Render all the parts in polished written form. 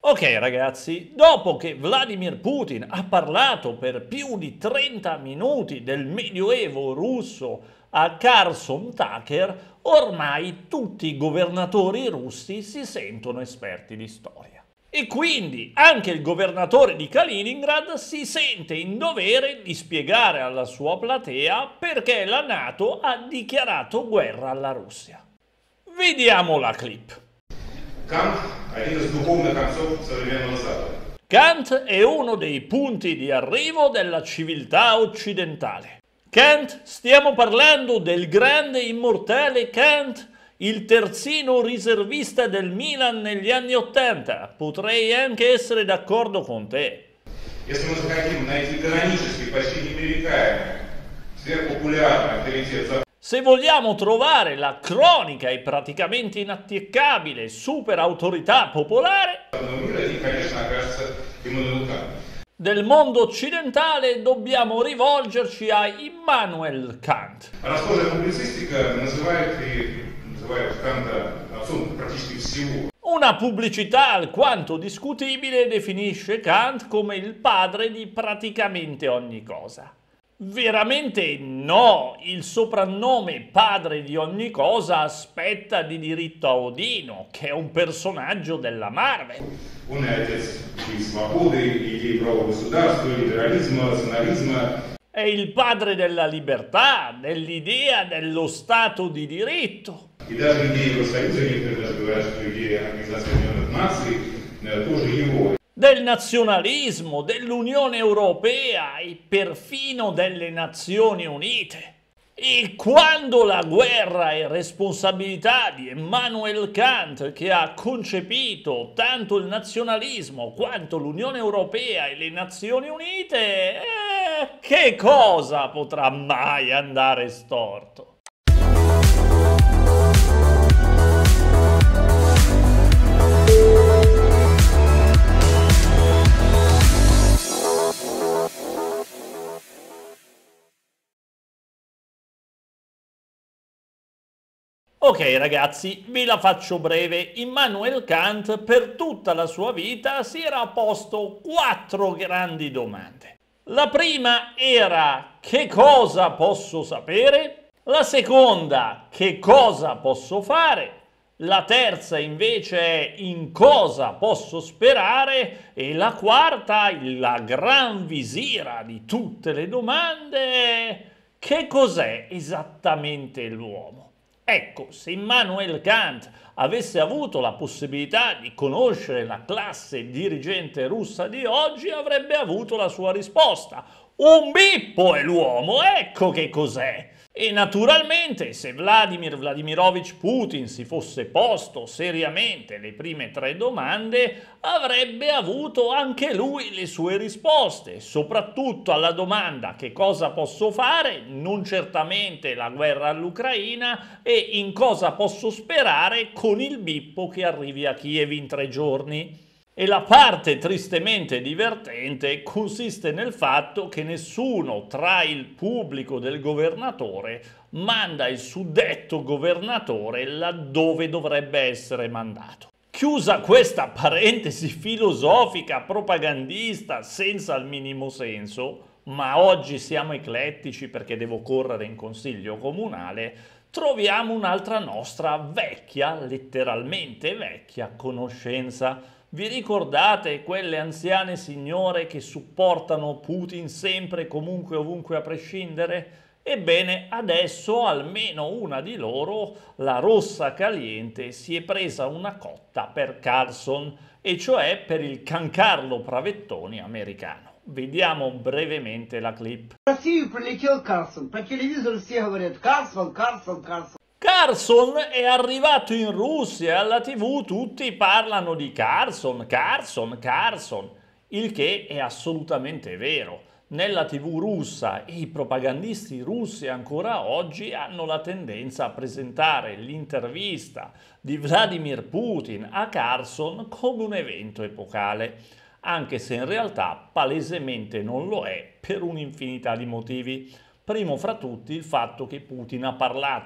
Ok ragazzi, dopo che Vladimir Putin ha parlato per più di 30 minuti del Medioevo russo a Carson Tucker, ormai tutti i governatori russi si sentono esperti di storia. E quindi anche il governatore di Kaliningrad si sente in dovere di spiegare alla sua platea perché la NATO ha dichiarato guerra alla Russia. Vediamo la clip. Кант – один из духовных отцов современного Запада. Kant è uno dei punti di arrivo della civiltà occidentale. Kant, stiamo parlando del grande immortale Kant, il terzino riservista del Milan negli anni '80. Potrei anche essere d'accordo con te. Если мы захотим найти канонический, почти непререкаемый, сверхпопулярный авторитет Запада, Se vogliamo trovare la cronica e praticamente inattaccabile super autorità popolare мира, и, конечно, окажется Иммануил Кант. del mondo occidentale, dobbiamo rivolgerci a Immanuel Kant. Расхожая публицистика называет Канта отцом практически всего. Una pubblicità alquanto discutibile definisce Kant come il padre di praticamente ogni cosa. Veramente no, il soprannome padre di ogni cosa aspetta di diritto a Odino, che è un personaggio della Marvel. Он и отец идеи свободы, идеи правового государства, либерализма, рационализма. È il padre della libertà, dell'idea dello Stato di diritto. И даже идеи Евросоюза, некоторые даже говорят, что идея Организации Объединенных Наций тоже его. Del nazionalismo, dell'Unione Europea e perfino delle Nazioni Unite. E quando la guerra è responsabilità di Immanuel Kant, che ha concepito tanto il nazionalismo quanto l'Unione Europea e le Nazioni Unite, che cosa potrà mai andare storto? Ok ragazzi, vi la faccio breve. Immanuel Kant per tutta la sua vita si era posto 4 grandi domande. La prima era: che cosa posso sapere? La seconda: che cosa posso fare? La terza invece è: in cosa posso sperare? E la quarta, la gran visira di tutte le domande: che cos'è esattamente l'uomo? Ecco, se Immanuel Kant avesse avuto la possibilità di conoscere la classe dirigente russa di oggi, avrebbe avuto la sua risposta. Un bippo è l'uomo, ecco che cos'è! E naturalmente, se Vladimir Vladimirovich Putin si fosse posto seriamente le prime 3 domande, avrebbe avuto anche lui le sue risposte, soprattutto alla domanda: che cosa posso fare? Non certamente la guerra all'Ucraina, e in cosa posso sperare con il bippo che arrivi a Kiev in 3 giorni. E la parte tristemente divertente consiste nel fatto che nessuno tra il pubblico del governatore manda il suddetto governatore laddove dovrebbe essere mandato. Chiusa questa parentesi filosofica propagandista senza il minimo senso, ma oggi siamo eclettici perché devo correre in consiglio comunale, troviamo un'altra nostra vecchia, letteralmente vecchia, conoscenza. Vi ricordate quelle anziane signore che supportano Putin sempre e comunque ovunque a prescindere? Ebbene, adesso almeno una di loro, la rossa caliente, si è presa una cotta per Carson, e cioè per il Giancarlo Pravettoni americano. Vediamo brevemente la clip. В Россию прилетел Карсон. По телевизору все говорят: Карсон, Карсон, Карсон. Carson è arrivato in Russia, alla TV tutti parlano di Carson, Carson, Carson, il che è assolutamente vero. Nella TV russa i propagandisti russi ancora oggi hanno la tendenza a presentare l'intervista di Vladimir Putin a Carson come un evento epocale, anche se in realtà palesemente non lo è per un'infinità di motivi. Primo fra tutti il fatto che Putin ha parlato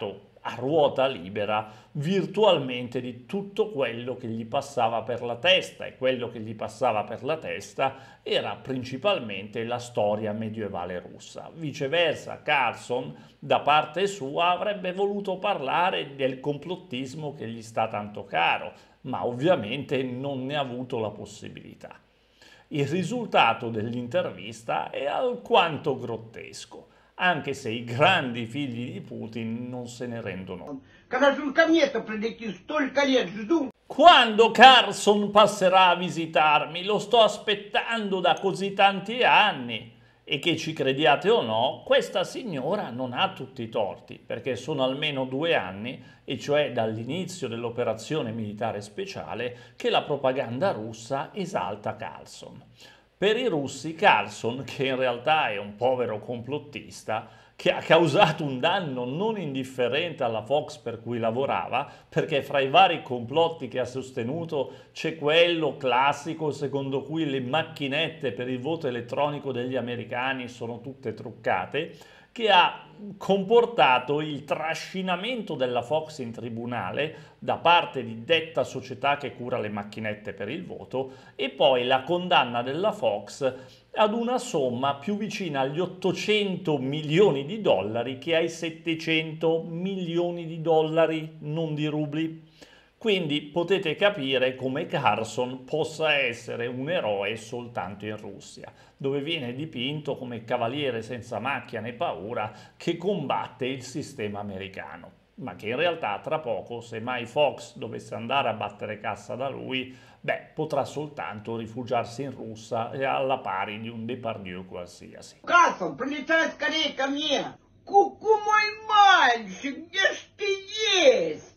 a ruota libera virtualmente di tutto quello che gli passava per la testa, e quello che gli passava per la testa era principalmente la storia medievale russa. Viceversa, Carlson, da parte sua, avrebbe voluto parlare del complottismo che gli sta tanto caro, ma ovviamente non ne ha avuto la possibilità. Il risultato dell'intervista è alquanto grottesco, anche se i grandi figli di Putin non se ne rendono. Когда же он ко мне-то прилетит? Столько лет жду. Quando Carlson passerà a visitarmi, lo sto aspettando da così tanti anni. E che ci crediate o no, questa signora non ha tutti i torti, perché sono almeno 2 anni, e cioè dall'inizio dell'operazione militare speciale, che la propaganda russa esalta Carlson. Per i russi Carlson, che in realtà è un povero complottista, che ha causato un danno non indifferente alla Fox per cui lavorava, perché fra i vari complotti che ha sostenuto c'è quello classico secondo cui le macchinette per il voto elettronico degli americani sono tutte truccate, che ha comportato il trascinamento della Fox in tribunale da parte di detta società che cura le macchinette per il voto, e poi la condanna della Fox ad una somma più vicina agli 800 milioni di dollari che ai 700 milioni di dollari, non di rubli. Quindi potete capire come Carlson possa essere un eroe soltanto in Russia, dove viene dipinto come cavaliere senza macchia né paura che combatte il sistema americano, ma che in realtà tra poco, se mai Fox dovesse andare a battere cassa da lui, potrà soltanto rifugiarsi in Russia e alla pari di un Depardieu qualsiasi. Карлсон, прилетай скорее ко мне. Ку-ку, мой мальчик, где ж ты есть?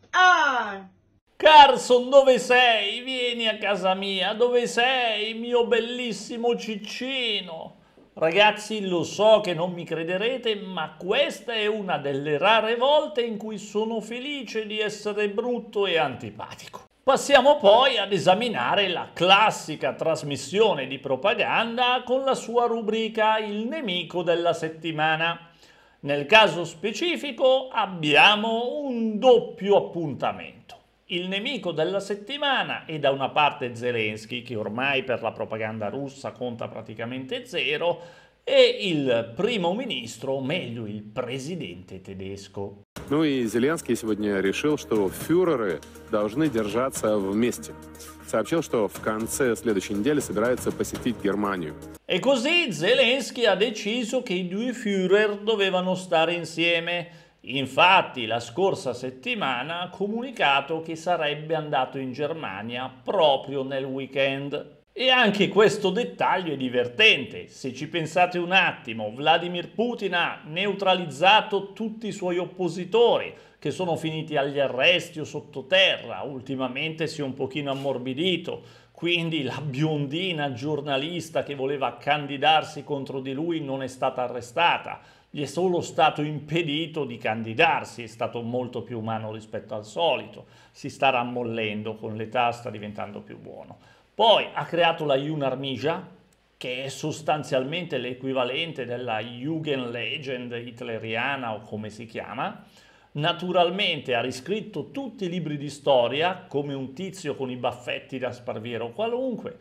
Carlson, dove sei? Vieni a casa mia, dove sei, mio bellissimo ciccino? Ragazzi, lo so che non mi crederete, ma questa è una delle rare volte in cui sono felice di essere brutto e antipatico. Passiamo poi ad esaminare la classica trasmissione di propaganda con la sua rubrica Il nemico della settimana. Nel caso specifico abbiamo un doppio appuntamento. Il nemico della settimana è da una parte Zelensky, che ormai per la propaganda russa conta praticamente zero, e il primo ministro, o meglio il presidente tedesco. Ну и Зеленский сегодня решил, что фюреры должны держаться вместе. Сообщил, что в конце следующей недели собирается посетить Германию. E così Zelensky ha deciso che i due Führer dovevano stare insieme. Infatti la scorsa settimana ha comunicato che sarebbe andato in Germania proprio nel weekend. E anche questo dettaglio è divertente. Se ci pensate un attimo, Vladimir Putin ha neutralizzato tutti i suoi oppositori, che sono finiti agli arresti o sottoterra. Ultimamente si è un pochino ammorbidito, quindi la biondina giornalista che voleva candidarsi contro di lui non è stata arrestata. Gli è solo stato impedito di candidarsi, è stato molto più umano rispetto al solito, si sta rammollendo, con l'età sta diventando più buono. Poi ha creato la Junarmija, che è sostanzialmente l'equivalente della Jugendlegend hitleriana o come si chiama. Naturalmente ha riscritto tutti i libri di storia, come un tizio con i baffetti da sparviero qualunque.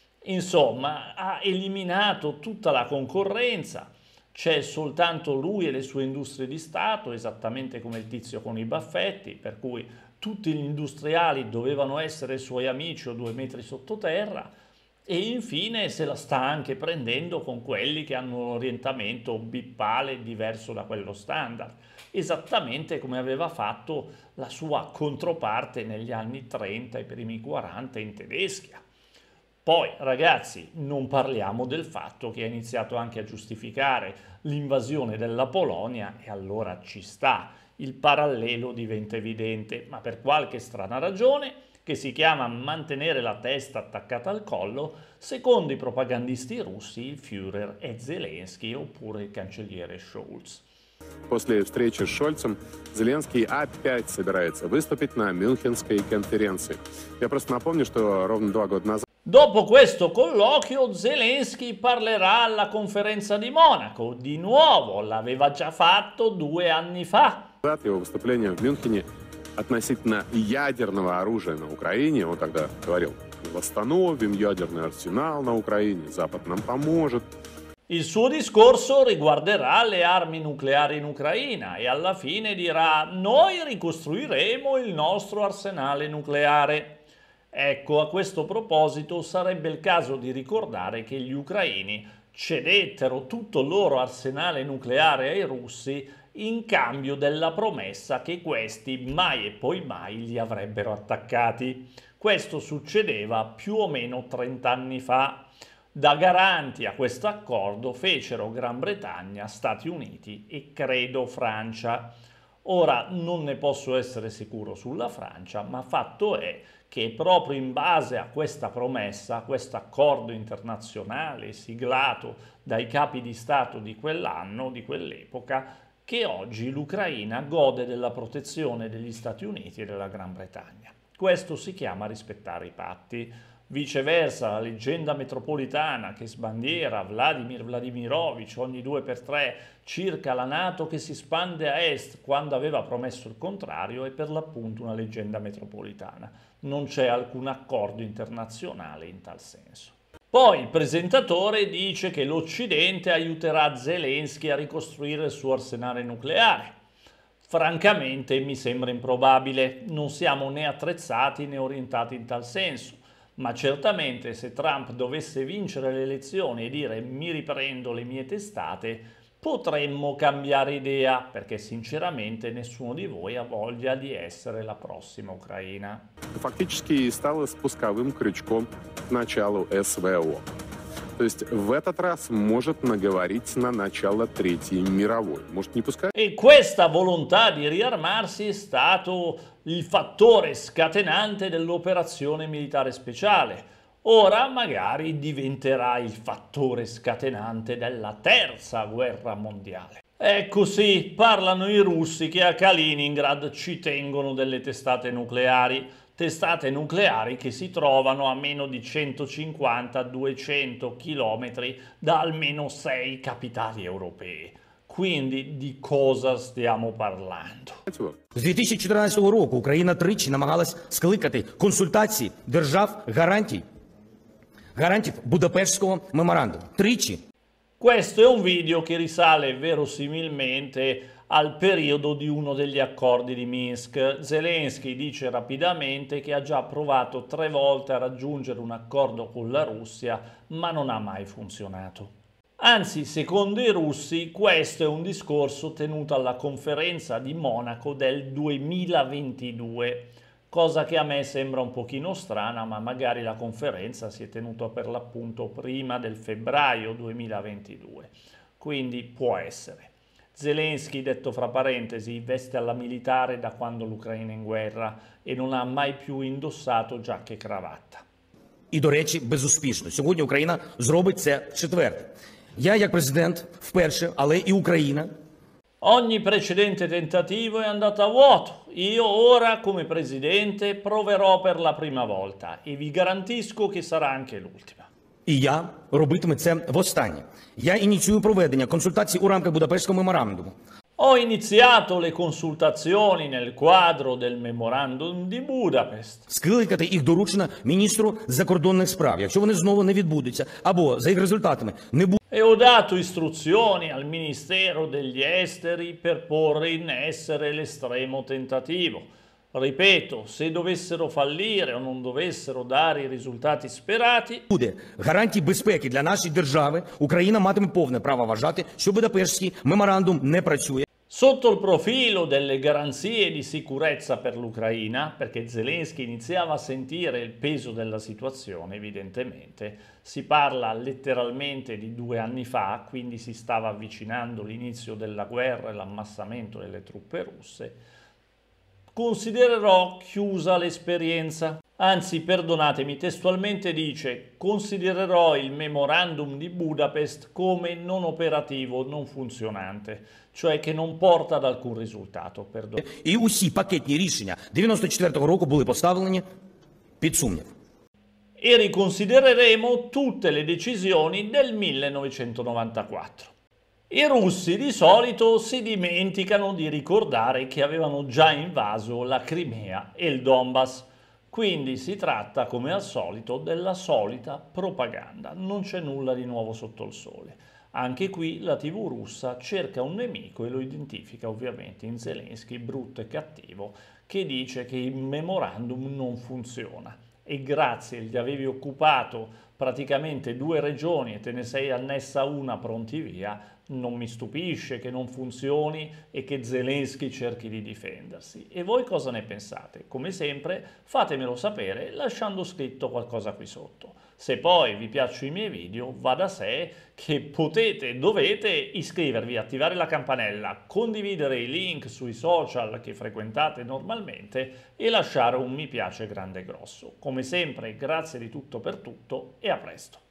Insomma, ha eliminato tutta la concorrenza. C'è soltanto lui e le sue industrie di Stato, esattamente come il tizio con i baffetti, per cui tutti gli industriali dovevano essere suoi amici o 2 metri sottoterra, e infine se la sta anche prendendo con quelli che hanno un orientamento bippale diverso da quello standard, esattamente come aveva fatto la sua controparte negli anni 30 e primi 40 in Tedeschia. Poi, ragazzi, non parliamo del fatto che ha iniziato anche a giustificare l'invasione della Polonia, e allora ci sta, il parallelo diventa evidente, ma per qualche strana ragione, che si chiama mantenere la testa attaccata al collo, secondo i propagandisti russi il Führer è Zelensky oppure il cancelliere Scholz. После встречи с Шольцем Зеленский опять собирается выступить на Мюнхенской конференции. Я просто напомню, что ровно 2 года назад Dopo questo colloquio Zelensky parlerà alla conferenza di Monaco, di nuovo l'aveva già fatto 2 anni fa. Его выступление в Мюнхене относительно ядерного оружия на Украине, он тогда говорил: восстановим ядерный арсенал на Украине, Запад нам поможет. Il suo discorso riguarderà le armi nucleari in Ucraina e alla fine dirà: noi ricostruiremo il nostro arsenale nucleare. Ecco, a questo proposito sarebbe il caso di ricordare che gli ucraini cedettero tutto il loro arsenale nucleare ai russi in cambio della promessa che questi mai e poi mai li avrebbero attaccati. Questo succedeva più o meno 30 anni fa. Da garanti a questo accordo fecero Gran Bretagna, Stati Uniti e credo Francia. Ora non ne posso essere sicuro sulla Francia, ma fatto è che proprio in base a questa promessa, a questo accordo internazionale siglato dai capi di Stato di quell'anno, di quell'epoca, che oggi l'Ucraina gode della protezione degli Stati Uniti e della Gran Bretagna. Questo si chiama rispettare i patti. Viceversa, la leggenda metropolitana che sbandiera Vladimir Vladimirovich ogni 2x3 circa la NATO che si spande a est quando aveva promesso il contrario è per l'appunto una leggenda metropolitana. Non c'è alcun accordo internazionale in tal senso. Poi il presentatore dice che l'Occidente aiuterà Zelensky a ricostruire il suo arsenale nucleare. Francamente mi sembra improbabile, non siamo né attrezzati né orientati in tal senso. Ma certamente se Trump dovesse vincere le elezioni e dire mi riprendo le mie testate, potremmo cambiare idea, perché sinceramente nessuno di voi ha voglia di essere la prossima Ucraina. Фактически стало спусковым крючком к началу СВО. То есть в этот раз может наговорить на начало Третьей мировой. Может, не пускай? E questa volontà di riarmarsi è stato il fattore scatenante dell'operazione militare speciale. Ora magari diventerà il fattore scatenante della terza guerra mondiale. Ecco sì, parlano i russi che a Kaliningrad ci tengono delle testate nucleari che si trovano a meno di 150-200 chilometri da almeno 6 capitali europee. Quindi di cosa stiamo parlando? З 2014 року Україна тричі намагалась скликати консультації держав-гарантів Будапештського меморандуму. Тричі. Questo è un video che risale verosimilmente al periodo di uno degli accordi di Minsk. Zelensky dice rapidamente che ha già provato 3 volte a raggiungere un accordo con la Russia, ma non ha mai funzionato. Anzi, secondo i russi, questo è un discorso tenuto alla conferenza di Monaco del 2022, cosa che a me sembra un pochino strana, ma magari la conferenza si è tenuta per l'appunto prima del febbraio 2022, quindi può essere. Zelensky, detto fra parentesi, veste alla militare da quando l'Ucraina è in guerra e non ha mai più indossato giacca e cravatta. І, до речі, безуспішно. Сьогодні Україна зробить це вчетверте. Я, як президент, вперше, але і Україна. Ogni precedente tentativo è andato a vuoto. Io ora, come presidente, proverò per la prima volta e vi garantisco che sarà anche l'ultima. І я робитиму це востаннє. Я ініціюю проведення консультацій у рамках Будапештського меморандуму. Ho iniziato le consultazioni nel quadro del memorandum di Budapest. Скликати їх доручено міністру закордонних справ. Якщо вони знову не відбудуться, або за їх результатами не будуть. E ho dato istruzioni al Ministero degli Esteri per porre in essere l'estremo tentativo. Ripeto, se dovessero fallire o non dovessero dare i risultati sperati, Буде гарантій безпеки для нашої держави. Україна матиме повне право вважати, що Будапештський меморандум не працює. sotto il profilo delle garanzie di sicurezza per l'Ucraina, perché Zelensky iniziava a sentire il peso della situazione, evidentemente, si parla letteralmente di 2 anni fa, quindi si stava avvicinando l'inizio della guerra e l'ammassamento delle truppe russe, considererò chiusa l'esperienza. Anzi, perdonatemi, testualmente dice: considererò il memorandum di Budapest come non operativo, non funzionante, cioè che non porta ad alcun risultato. І усі пакетні рішення 94-го року були поставлені під сумнів. E riconsidereremo tutte le decisioni del 1994. I russi di solito si dimenticano di ricordare che avevano già invaso la Crimea e il Donbass, quindi si tratta come al solito della solita propaganda, non c'è nulla di nuovo sotto il sole. Anche qui la TV russa cerca un nemico e lo identifica ovviamente in Zelensky, brutto e cattivo, che dice che il memorandum non funziona. E grazie, gli avevi occupato praticamente 2 regioni e te ne sei annessa una, pronti via, non mi stupisce che non funzioni e che Zelensky cerchi di difendersi. E voi cosa ne pensate? Come sempre fatemelo sapere lasciando scritto qualcosa qui sotto. Se poi vi piacciono i miei video, va da sé che potete e dovete iscrivervi, attivare la campanella, condividere i link sui social che frequentate normalmente e lasciare un mi piace grande e grosso. Come sempre, grazie di tutto per tutto e a presto.